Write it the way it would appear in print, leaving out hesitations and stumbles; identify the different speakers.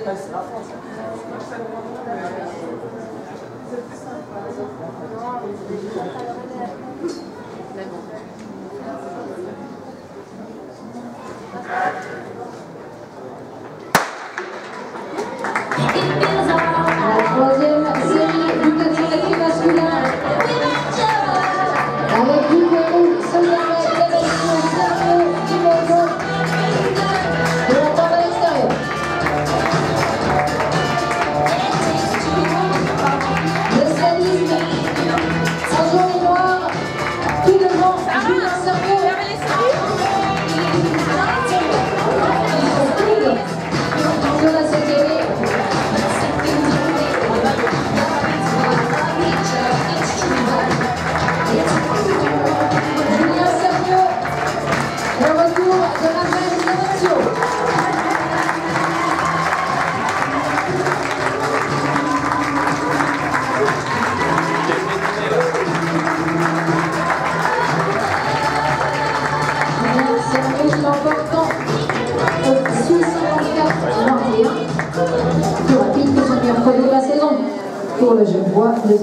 Speaker 1: La troisième série du catégorie masculin avec du Pérou, Solidaire, Clémenceau, Sergio, Timoco de la table à l'extérieur. Le sadisme, sans jaune et noir, tout devant, Julien Sergio. Sur la série. L'emportant au 654-21, plus rapide que son meilleur chrono de la saison pour le Genevois.